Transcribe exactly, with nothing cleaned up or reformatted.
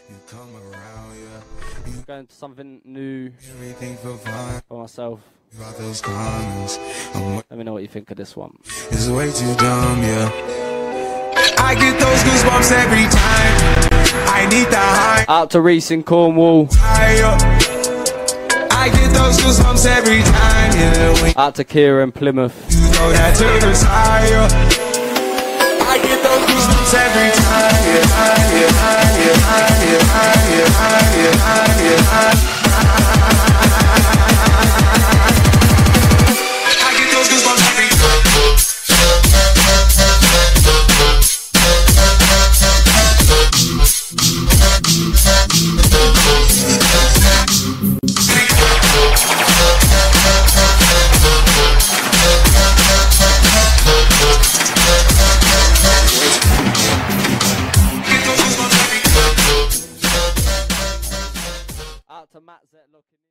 You come around, yeah. You Going to something new everything for fun. for myself. About those comments. I'm Let me know what you think of this one. It's way too dumb, yeah. I get those goosebumps every time. I need the high. Out to Reese in Cornwall. I get those goosebumps every time, yeah. When Out to Kira in Plymouth. you know that to the side. I get those goosebumps every time, yeah, yeah, yeah, yeah, yeah, yeah, yeah, yeah. I get those goosebumps every Out to Matt Zet looking.